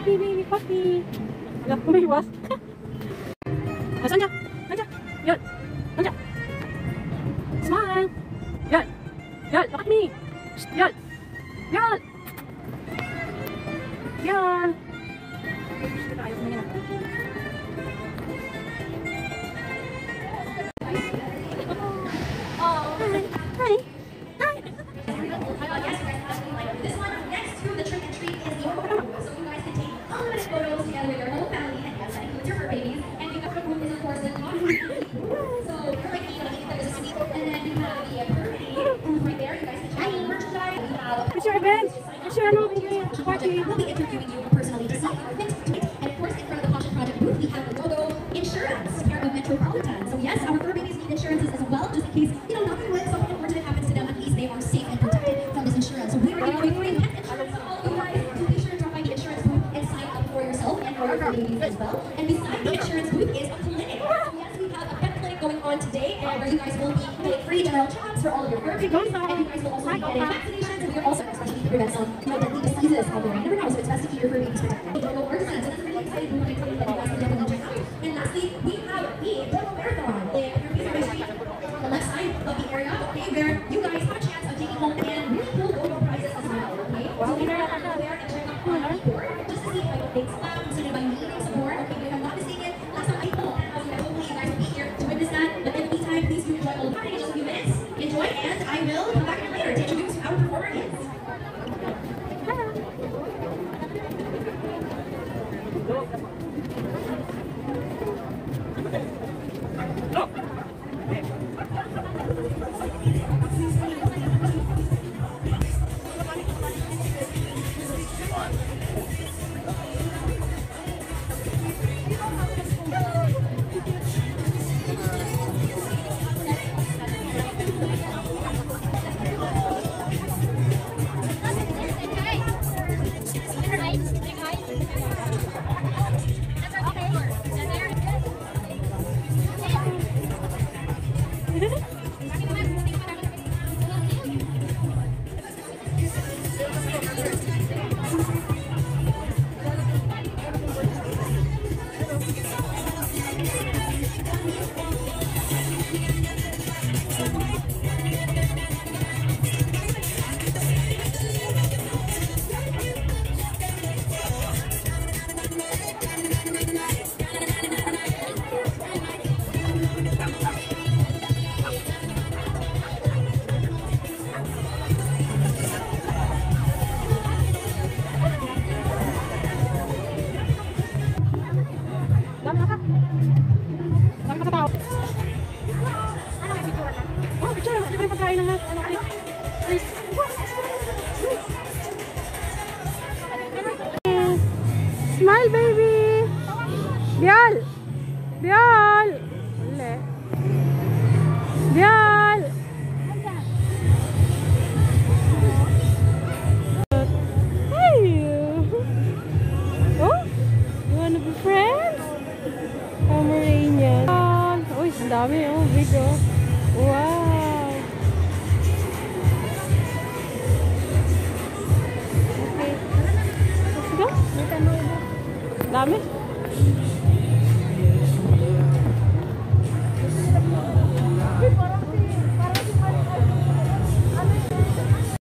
Puppy, baby, puppy. Wala ko may was. Saan niya? Nandiyan. Yun. Nandiyan. Smile. Yan. Yan. Look at me. Yan. Yan. Yan. Ayaw mo yan. Hi. Hi. This one next to the trick and treat is the photo booth. So you guys can take unlimited photos together with your whole family, and yes, that includes your fur babies. And the photo booth is of course the top. So you're like eating like a sweet. And then we have the fur baby booth right there. You guys can check out merchandise. We have It's your event. It's your party. We'll be interviewing you personally to see how it fits. And of course, in front of the Caution Project booth, we have the logo insurance here of Metropolitan. So yes, our fur babies need insurances as well, just in case, you know, nothing like something unfortunate happens to them. At least they are safe and protected from this insurance. So we are giving away free pet insurance to all of you guys. So be sure to drop by the insurance booth and sign up for yourself and for your fur babies as well. And beside the insurance booth is a clinic. So yes, we have a pet clinic going on today, and where you guys will be getting free general checkups for all of your fur babies, and you guys will also be getting vaccinations, and we are also especially to prevent some, you know, deadly diseases out there. You never know, so it's best to keep your fur babies protected. Don't go orgasms. So that's a really exciting booth. I'm excited that you guys can definitely check out. And lastly, we have the Byoel Marathon. If you're facing my street on the left side of the area, okay, where you guys have a chance of taking home and really cool GoPro prizes as well, okay? So we are going to go there and check out the board just to see if I can make slams, so if I need some support, okay, but if I'm not mistaken, last time I told, hopefully you guys will be here to witness that. But in the meantime, please do enjoy all the party in just a few minutes. Enjoy, and I will come back here later to introduce our performer is. Smile, baby. Byoel. Byoel. Uli. Byoel. Hey. Oh, you wanna be friends? Pomeranian. Uy, ang dami oh, big oh. Wow. Okay. Let's go. Dami.